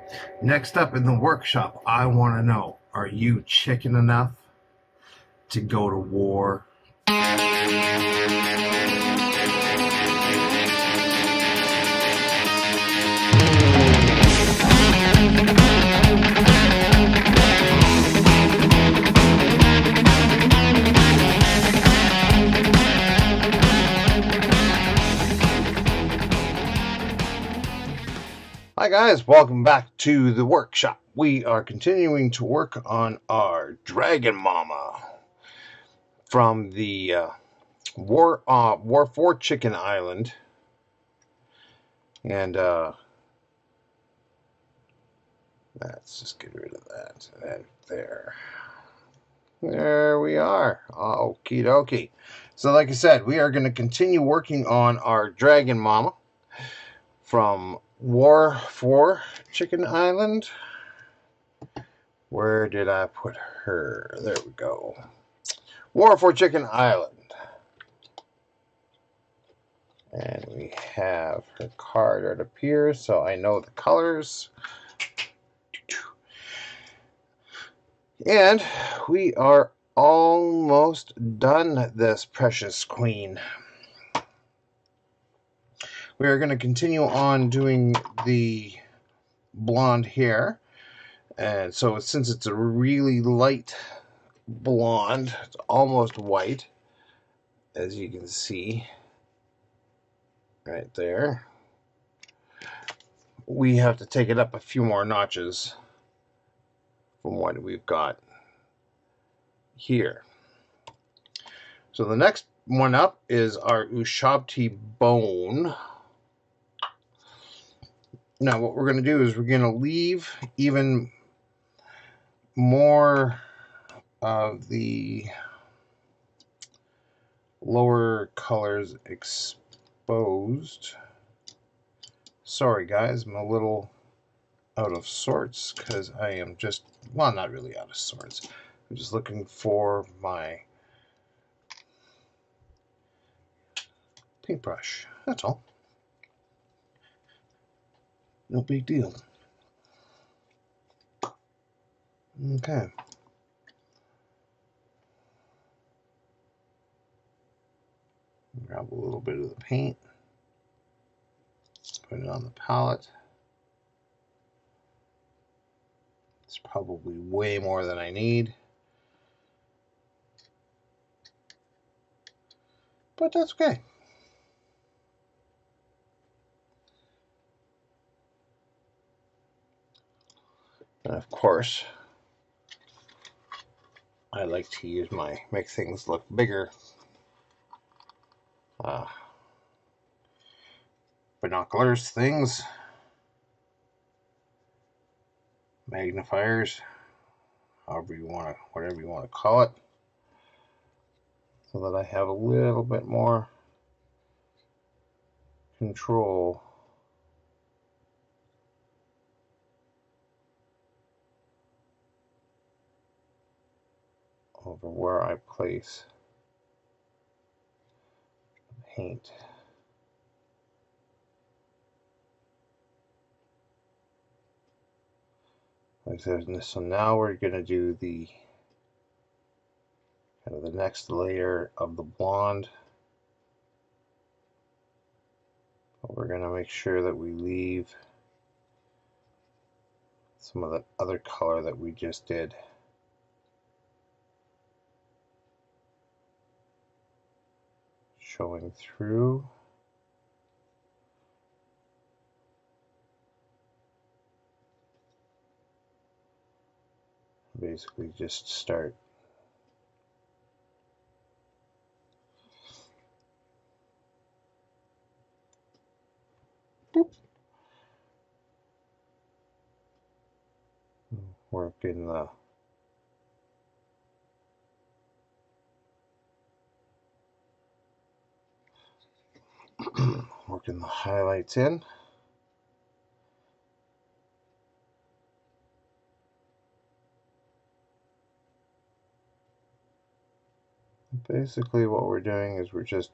Next up in the workshop, I want to know, are you chicken enough to go to war? Hi guys, welcome back to the workshop. We are continuing to work on our Dragon Mama from the War 4 Chicken Island. And let's just get rid of that. There we are. Okie dokie. So like I said, we are going to continue working on our Dragon Mama from War 4 Chicken Island. Where did I put her? There we go. War 4 Chicken Island. And we have her card right up here, so I know the colors. And we are almost done this precious queen. We are going to continue on doing the blonde hair. And so since it's a really light blonde, it's almost white, as you can see right there, we have to take it up a few more notches from what we've got here. So the next one up is our Ushabti bone. Now what we're going to do is we're going to leave even more of the lower colors exposed. Sorry guys, I'm a little out of sorts because I am just, well, not really out of sorts. I'm just looking for my paintbrush, that's all. No big deal. Okay. Grab a little bit of the paint, put it on the palette. It's probably way more than I need, but that's okay. And of course, I like to use make things look bigger binoculars things, magnifiers, whatever you want to call it, so that I have a little bit more control over where I place paint. Like I said, so now we're going to do the kind of the next layer of the blonde. But we're going to make sure that we leave some of the other color that we just did showing through. Basically just start working working the highlights in. Basically what we're doing is we're just,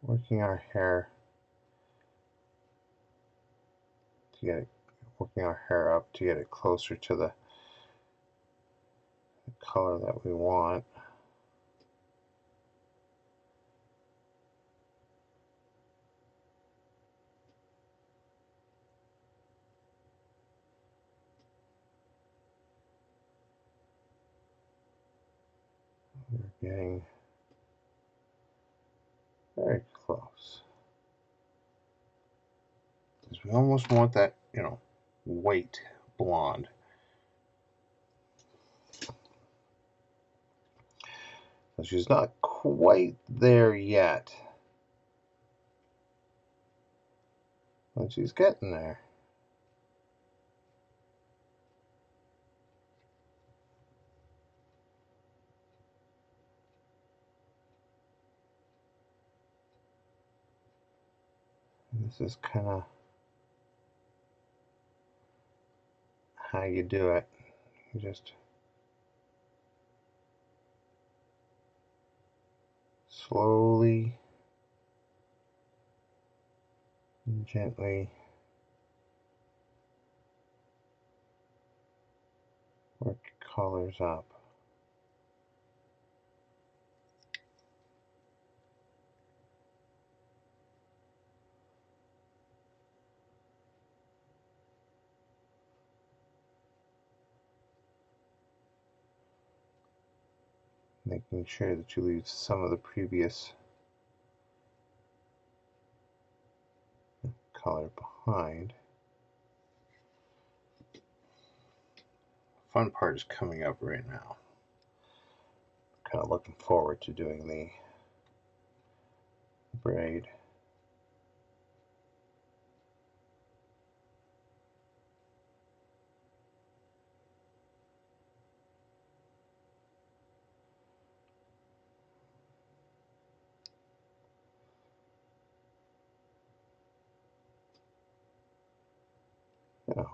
working our hair to get it, working our hair up to get it closer to the color that we want. We're getting very close. Because we almost want that, you know, white blonde. So she's not quite there yet, but she's getting there. This is kind of how you do it. You just slowly and gently work colors up. Making sure that you leave some of the previous color behind. Fun part is coming up right now. Kind of looking forward to doing the braid. You know,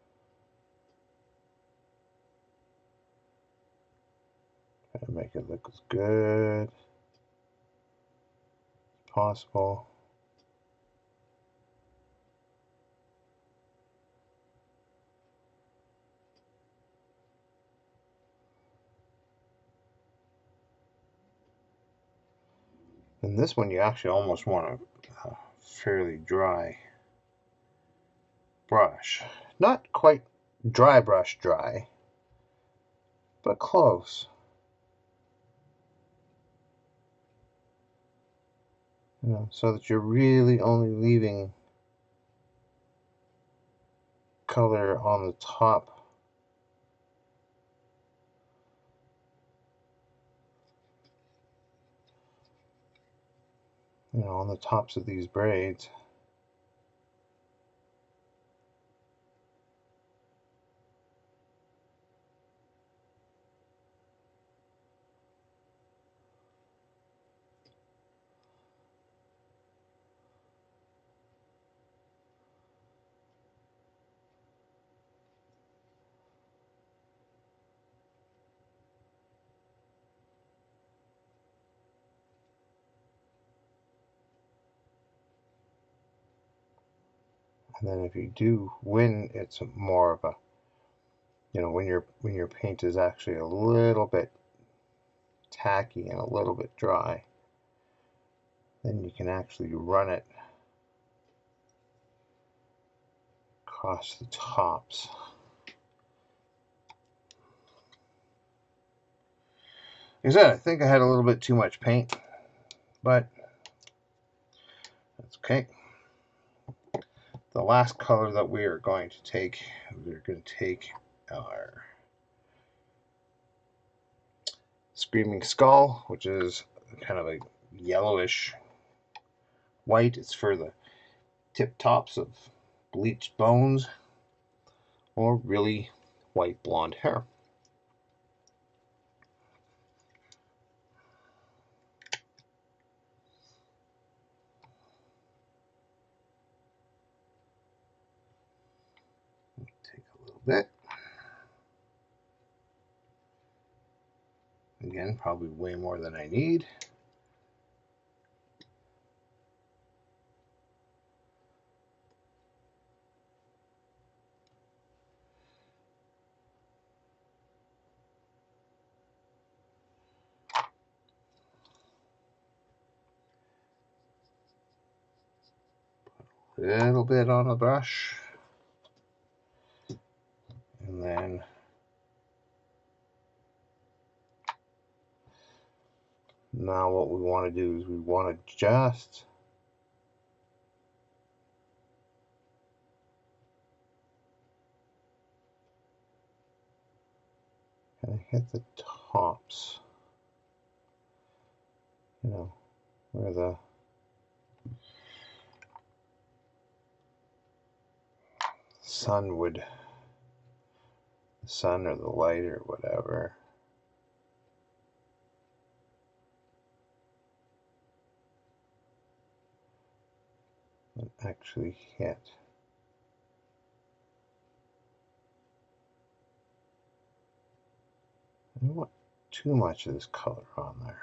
try to make it look as good as possible. And this one you actually almost want a fairly dry brush. Not quite dry brush dry, but close. You know, so that you're really only leaving color on the top. You know, on the tops of these braids. And then if you do, when it's more of a, you know, when your paint is actually a little bit tacky and a little bit dry, then you can actually run it across the tops. Like I said, I think I had a little bit too much paint, but that's okay. The last color that we are going to take, we're going to take our Screaming Skull, which is kind of a yellowish white. It's for the tip tops of bleached bones or really white blonde hair. Take a little bit. Again, probably way more than I need. a little bit on the brush, and then now what we want to do is we want to just kind of hit the tops, you know, where the sun would, the sun or the light or whatever, would actually hit. I don't want too much of this color on there.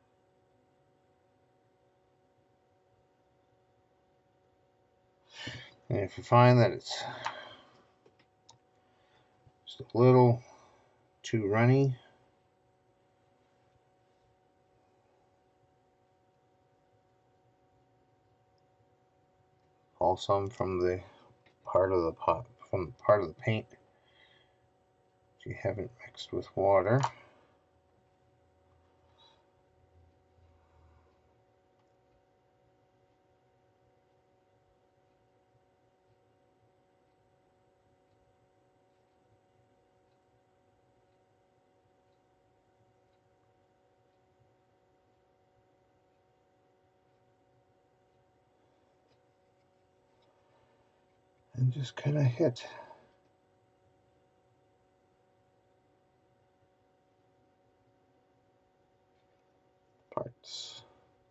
And if you find that it's just a little too runny, pull some from the part of the pot, from the part of the paint that you haven't mixed with water. And just kind of hit parts.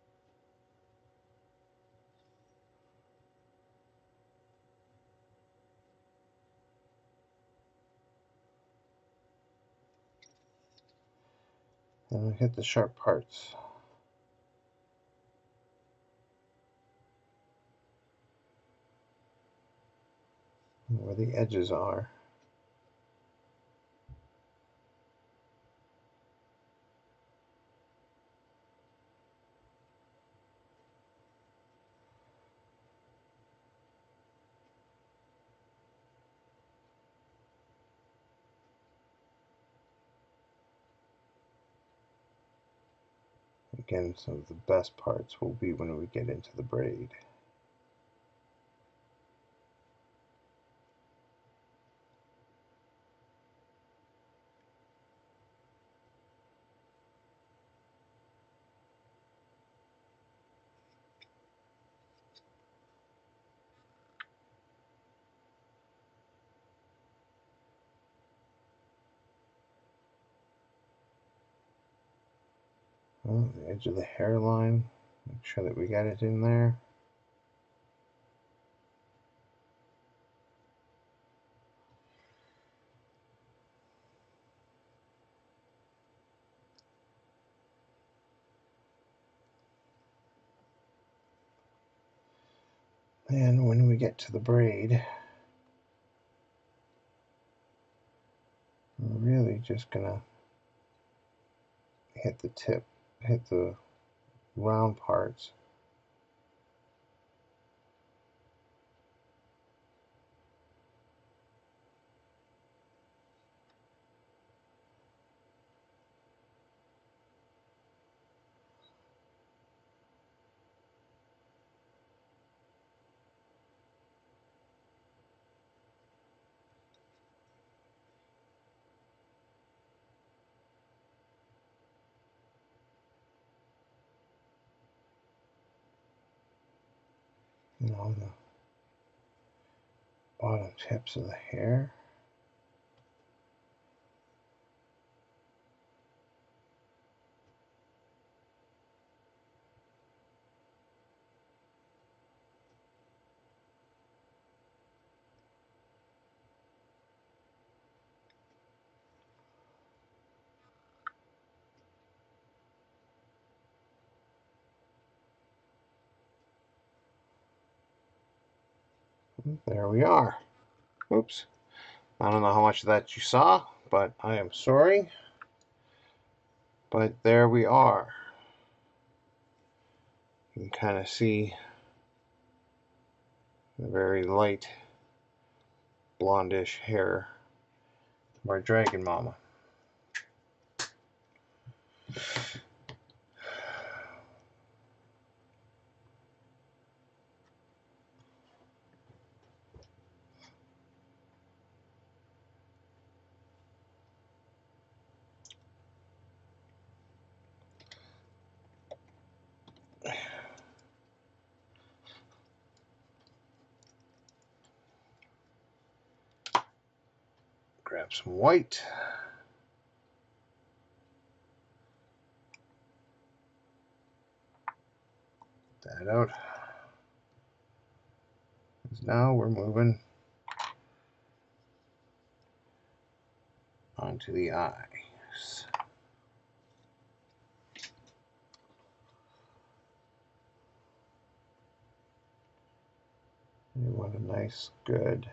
And hit the sharp parts. Where the edges are. Again, some of the best parts will be when we get into the braid. Oh, the edge of the hairline, make sure that we got it in there. And when we get to the braid, we're really just gonna hit the tip, hit the round parts. You know, the bottom tips of the hair. There we are. Oops. I don't know how much of that you saw, but I am sorry. But there we are. You can kind of see the very light blondish hair of our dragon mama. Grab some white. That out. Now we're moving onto the eyes. We want a nice, good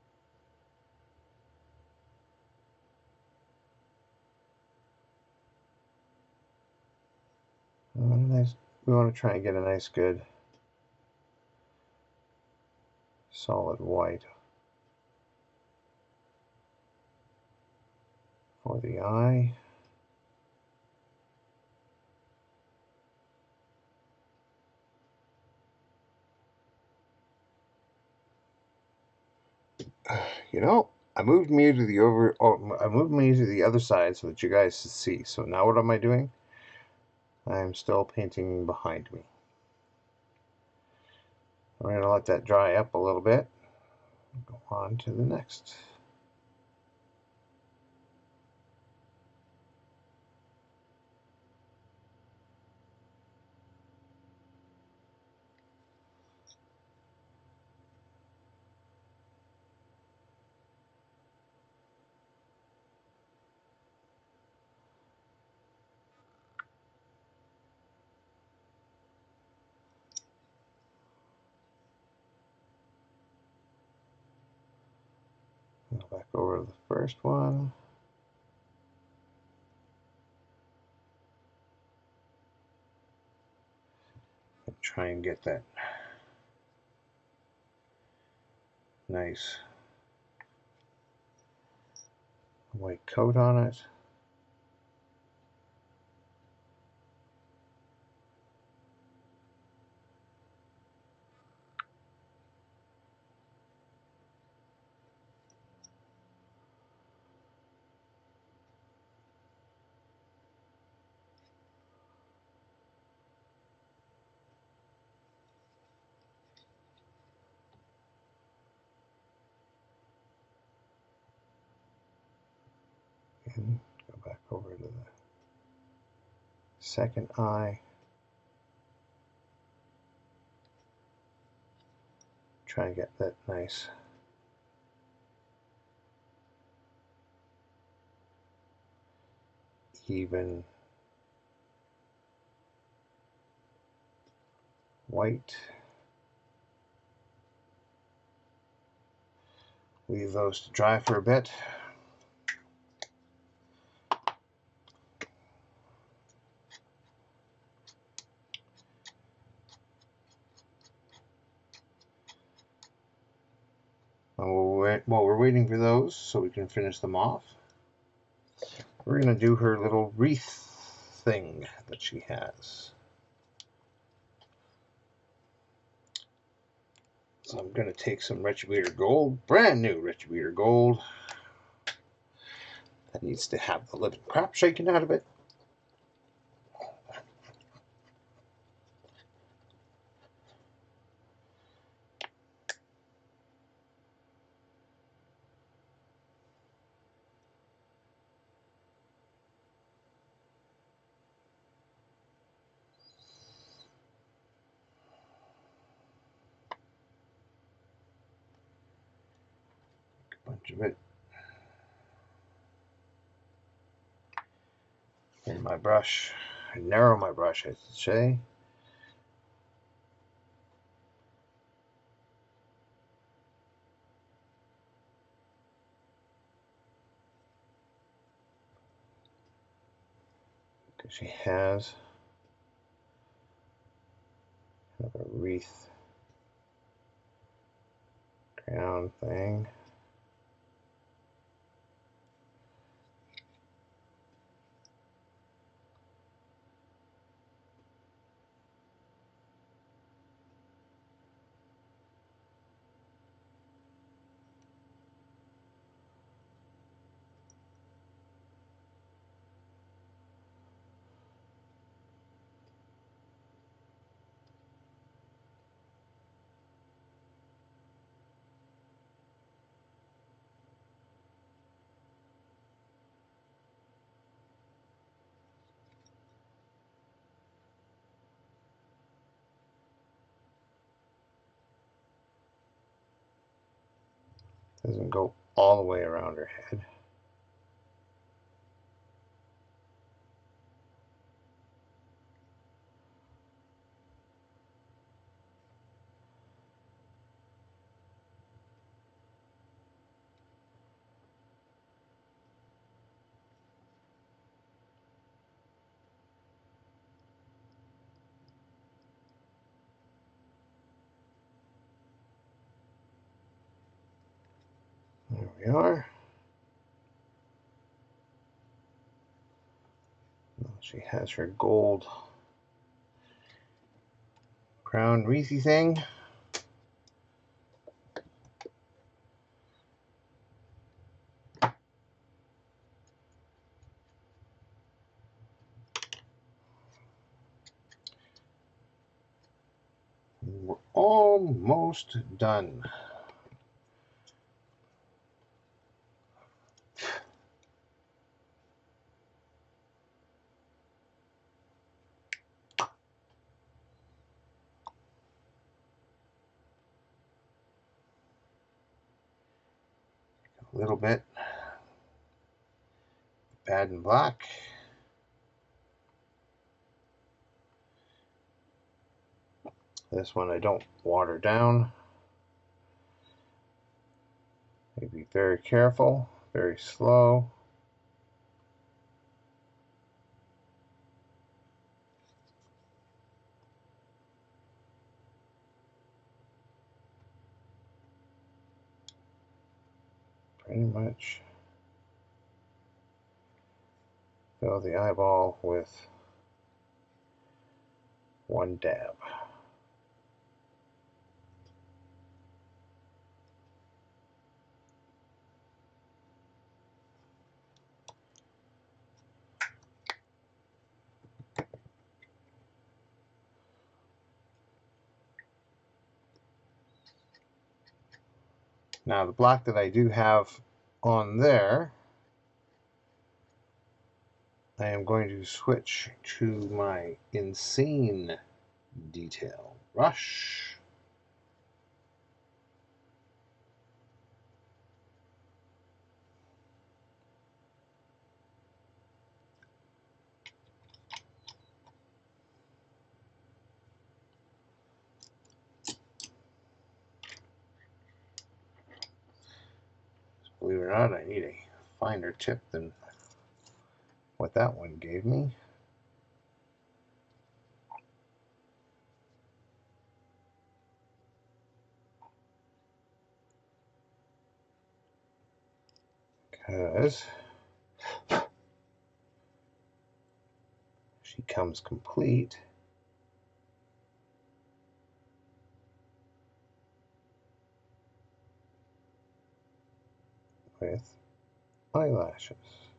we want to try and get a nice, good, solid white for the eye. You know, I moved me to the other side so that you guys can see. So now what am I doing? I'm still painting behind me. I'm going to let that dry up a little bit. Go on to the next. Go back over to the first one. And try and get that nice white coat on it. And go back over to the second eye. Try and get that nice even white. Leave those to dry for a bit. And while we're waiting for those so we can finish them off, we're going to do her little wreath thing that she has. So I'm going to take some Retributor Gold, brand new Retributor Gold. That needs to have the living crap shaken out of it. A bunch of it in my brush. Narrow my brush, I should say. Because she has kind of a wreath crown thing. Doesn't go all the way around her head. There we are. She has her gold crown wreathy thing. We're almost done. A little bit bad and black. This one I don't water down. Be very careful, very slow. Pretty much fill the eyeball with one dab. Now the black that I do have on there, I am going to switch to my insane detail brush. Believe it or not, I need a finer tip than what that one gave me. Because she comes complete with eyelashes.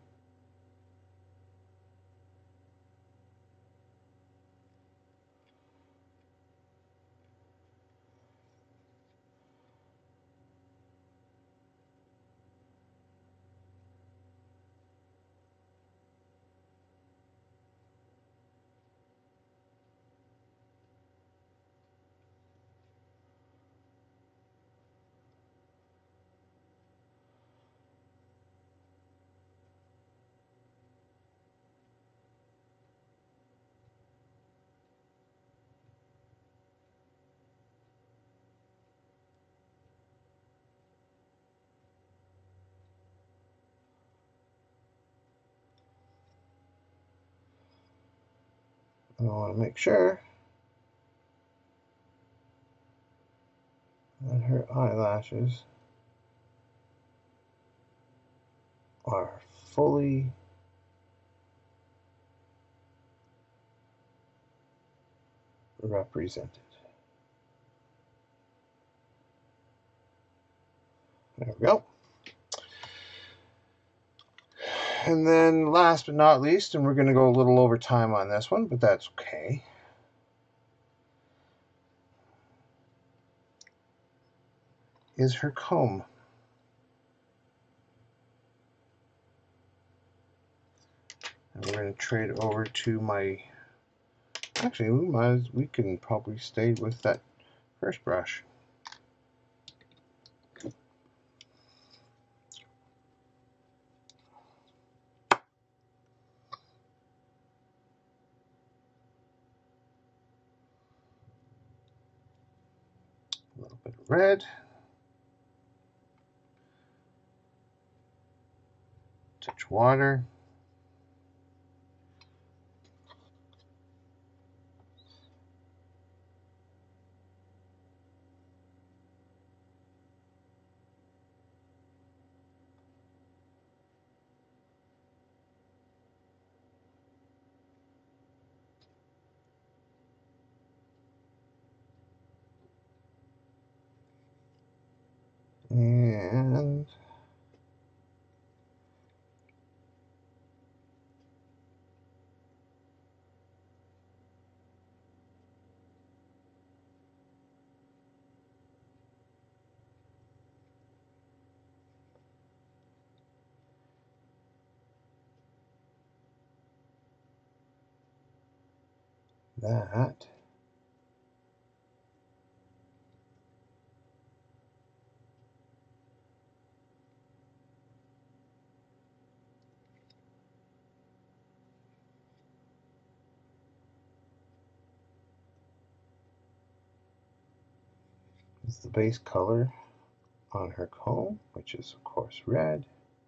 I want to make sure that her eyelashes are fully represented. There we go. And then last but not least, and we're going to go a little over time on this one, but that's okay, is her comb. And we're going to trade over to my, actually we can probably stay with that first brush. A little bit of red. Touch water. And that is the base color on her comb, which is of course red.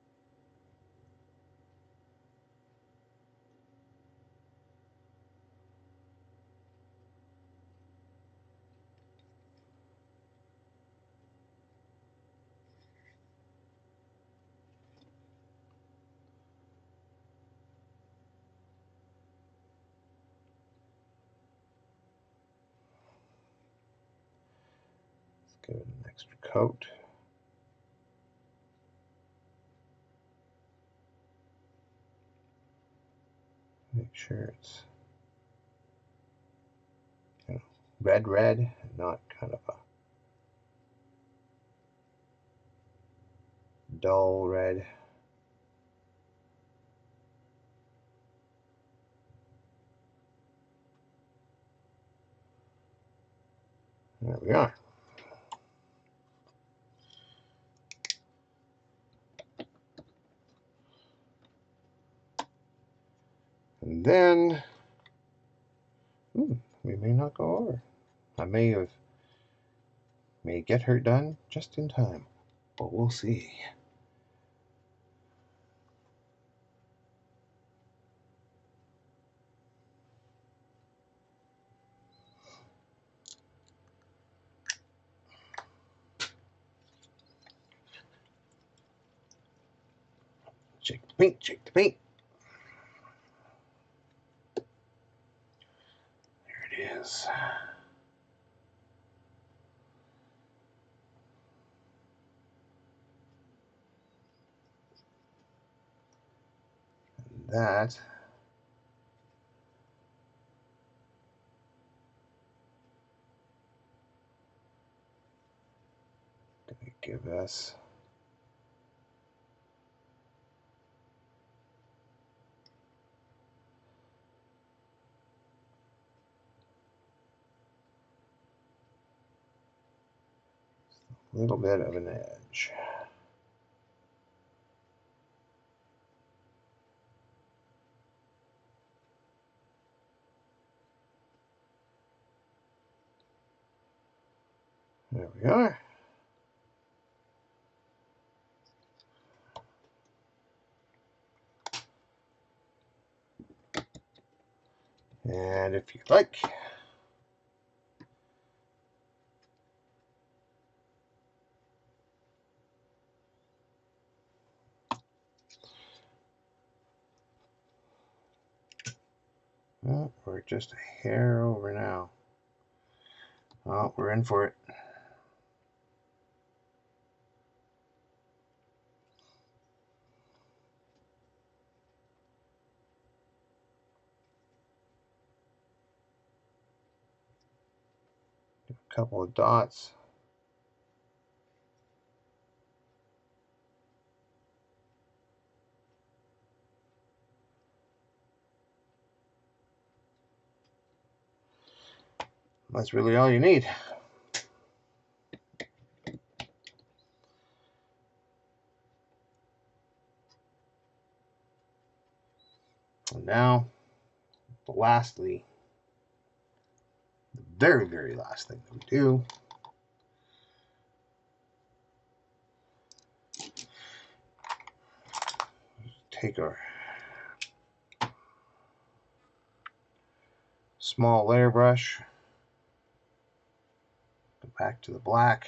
Let's give it an extra coat. Make sure it's red, not kind of a dull red. There we are. And then, we may not go over. I may get her done just in time, but we'll see. Shake the paint, shake the paint. There it is. And that gonna give us a little bit of an edge. There we are. And if you'd like, Oh, we're just a hair over now. Oh, we're in for it. A couple of dots. That's really all you need. And now, lastly, the very, very last thing that we do take our small layer brush, go back to the black,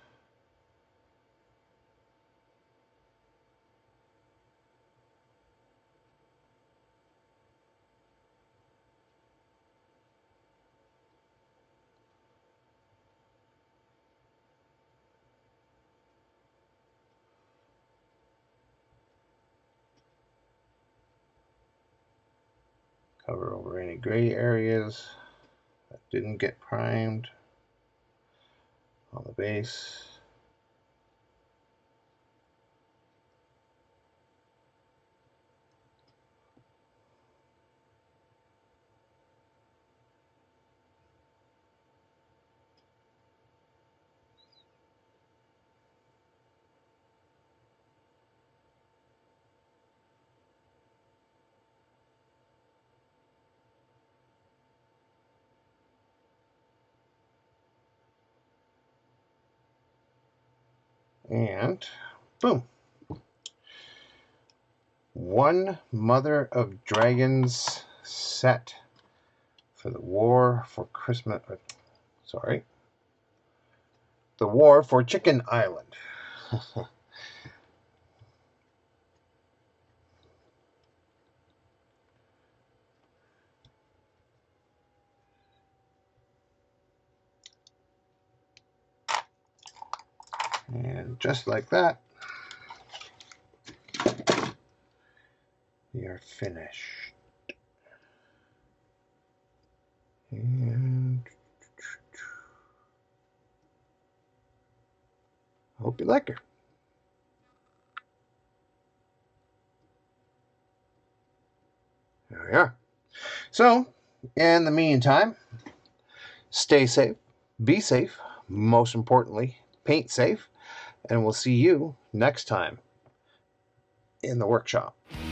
cover over any gray areas that didn't get primed on the base. And boom. One Mother of Dragons set for the War for Christmas. Sorry. The War for Chicken Island. And just like that, we are finished. And I hope you like her. There we are. So, in the meantime, stay safe, be safe, most importantly, paint safe, and we'll see you next time in the workshop.